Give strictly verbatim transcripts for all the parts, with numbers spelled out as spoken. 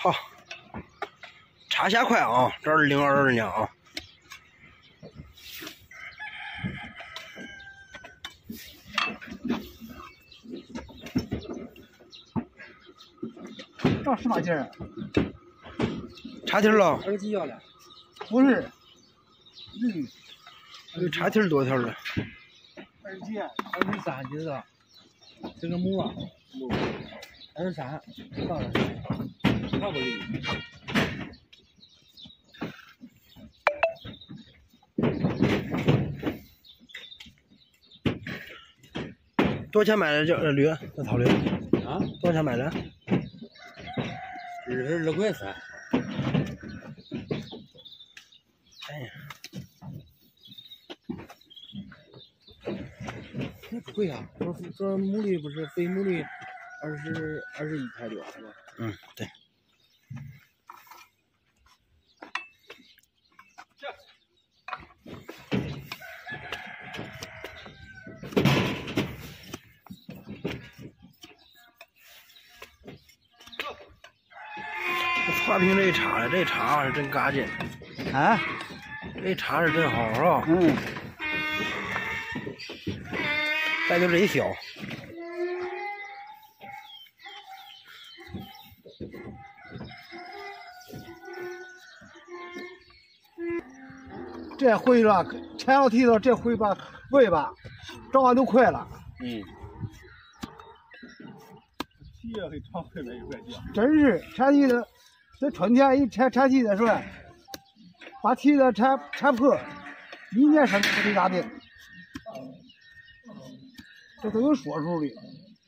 好，插下快啊，这是零二二呢啊。 这什么劲儿？ 插题了？ 二十几要了？ 不是，嗯， 有插题多条了。 二十几， 二十三斤了，这个母啊，母，二十三，到了，差不多。 多少钱买的这呃驴？这草驴？ 啊？ 多少钱买的？ 二十二块三。 哎呀， 那不贵啊！这这母驴不是肥母驴，二十二十一块六是吧？ 嗯，对。花瓶这一插，这一插是真嘎劲啊！ 这一插是真好，是吧？ 嗯。 再就这一削， 这回了，前要提到这回吧，喂吧，早晚都快了。 嗯。 七月份常快没有怪劲。 真是前期的，这春天一拆拆期的时候，把梯子拆拆破，明年生出这大病，这都有说数的。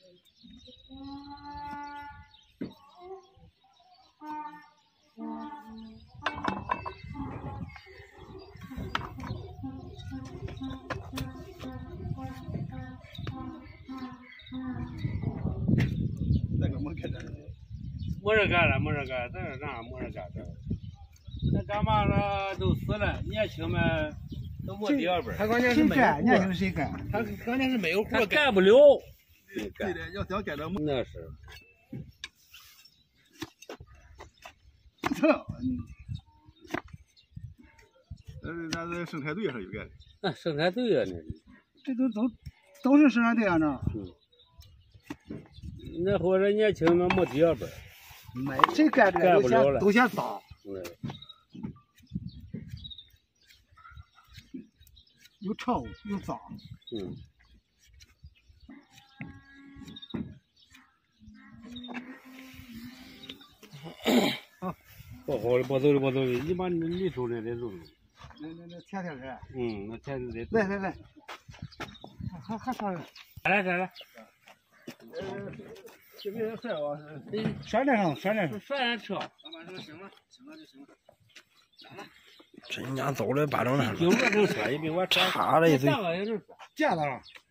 那个没看着。 没人干了，没人干，这是啥？没人干这。那干嘛了？都死了，年轻们都没第二本。他关键是没有活。 年轻谁干？ 他关键是没有活，干不了。 对的，要想干这么。 那是。 操！ 呃，咱这生产队上有干的。 那生产队啊，那是。 这都都都是生产队啊，这。 嗯。那或者年轻们没第二本。 没谁干这个都嫌都嫌脏。 嗯。 又臭又脏。 嗯。 好， 不好的，不走的，不走的，你把你你走的得走。 那那那甜甜的。 嗯，那甜甜的。 来来来，还还啥人？ 来来来。 呃，这边还有啊，山点上，山点上， 山点车。 老板说行了，行了就行了。咋了？ 这人家走的巴掌上了， 有个能说，也比我插了一嘴， 架子上。